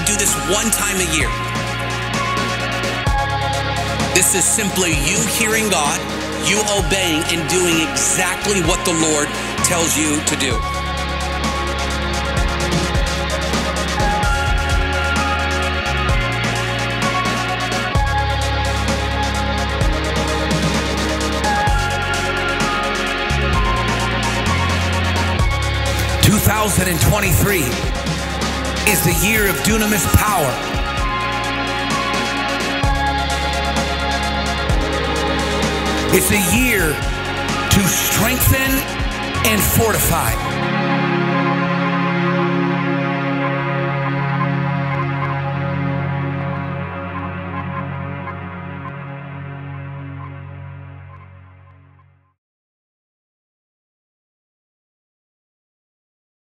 do this one time a year. This is simply you hearing God, you obeying and doing exactly what the Lord tells you to do. "2023 is the year of dunamis power. It's a year to strengthen and fortify.